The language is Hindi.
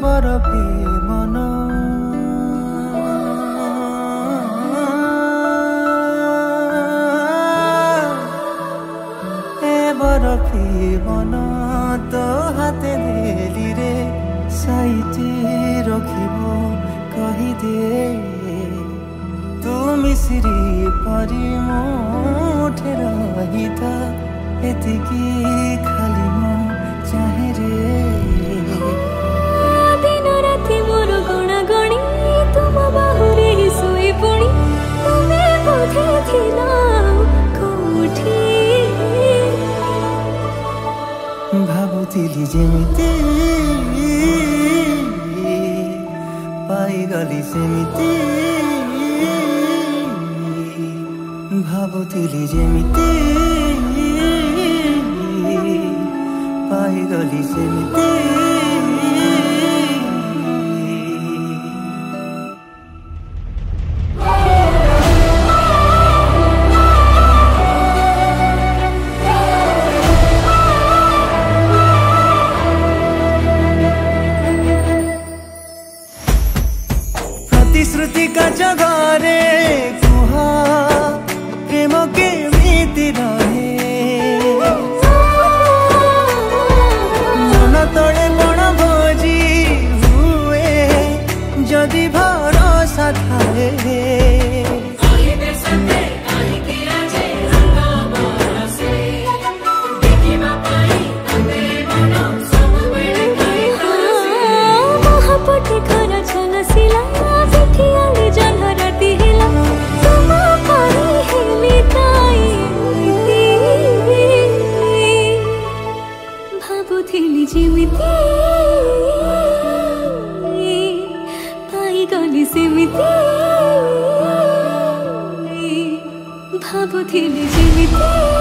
बरफी मन बरफी मन तो हाथे देली रे साइती रखिब कहीदे तू मिश्री परी मुठे रही था एतिकी खाली मु चाहे रे दिन राति मोर गणा गणी तुम बाहुरे सोई पुणी तुमे बोधे थिला कोठी भाबुथिली जेमिति पाइगली सेमिति भाबुथिली जेमिति पाइगली सेमिति प्रतिश्रुति का जगरे कुहा प्रेम के मीति रहे मन तले बण भोजी हुए जदि भरोसा थाए महापटे खरा छलसिला पिठियाले जन्हरती हिला तुम पारी हेली ताई भाबुथिली जेमिति पाइगली सेमिति भाबुथिली जेमिति